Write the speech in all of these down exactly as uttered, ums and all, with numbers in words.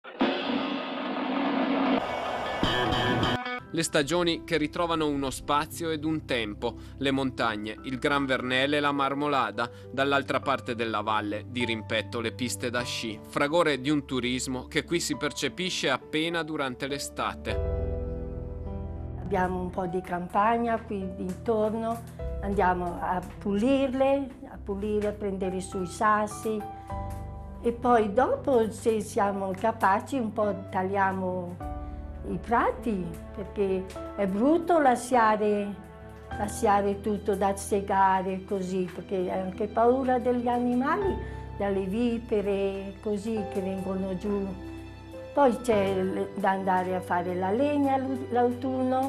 Le stagioni che ritrovano uno spazio ed un tempo, le montagne, il Gran Vernele e la Marmolada, dall'altra parte della valle, di rimpetto le piste da sci, fragore di un turismo che qui si percepisce appena durante l'estate. Abbiamo un po' di campagna qui intorno, andiamo a pulirle, a pulire, a prendere su i sassi e poi dopo, se siamo capaci, un po' tagliamo i prati, perché è brutto lasciare, lasciare tutto da segare così, perché hai anche paura degli animali, dalle vipere, così, che vengono giù. Poi c'è da andare a fare la legna l'autunno.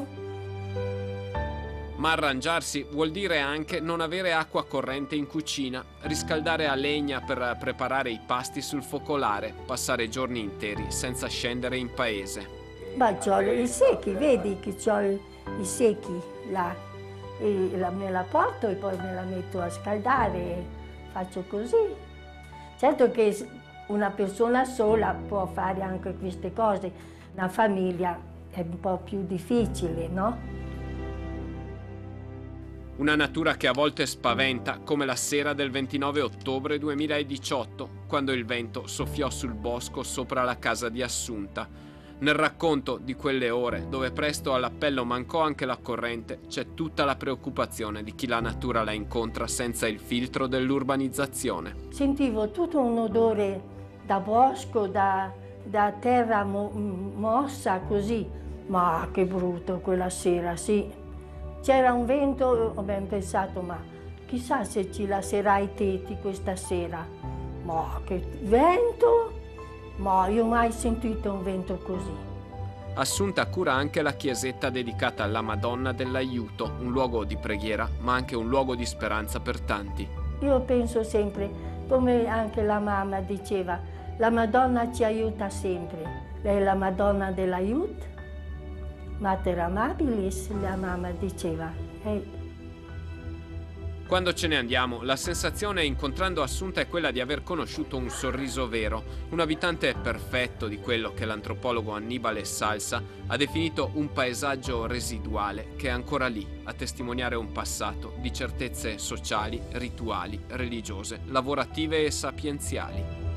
Ma arrangiarsi vuol dire anche non avere acqua corrente in cucina, riscaldare a legna per preparare i pasti sul focolare, passare giorni interi senza scendere in paese. Ma c'ho i secchi, vedi che ho i secchi là, e la, me la porto e poi me la metto a scaldare, faccio così. Certo che una persona sola può fare anche queste cose, una famiglia è un po' più difficile, no? Una natura che a volte spaventa, come la sera del ventinove ottobre duemiladiciotto, quando il vento soffiò sul bosco sopra la casa di Assunta. Nel racconto di quelle ore, dove presto all'appello mancò anche la corrente, c'è tutta la preoccupazione di chi la natura la incontra senza il filtro dell'urbanizzazione. Sentivo tutto un odore da bosco, da, da terra mo, mossa così. Ma che brutto quella sera, sì. C'era un vento, ho ben pensato, ma chissà se ci lascerà i tetti questa sera. Ma che vento! Ma io ho mai sentito un vento così. Assunta cura anche la chiesetta dedicata alla Madonna dell'Aiuto, un luogo di preghiera, ma anche un luogo di speranza per tanti. Io penso sempre, come anche la mamma diceva, la Madonna ci aiuta sempre. Lei è la Madonna dell'Aiuto, Mater Amabilis, la mamma diceva. E quando ce ne andiamo, la sensazione incontrando Assunta è quella di aver conosciuto un sorriso vero, un abitante perfetto di quello che l'antropologo Annibale Salsa ha definito un paesaggio residuale che è ancora lì a testimoniare un passato di certezze sociali, rituali, religiose, lavorative e sapienziali.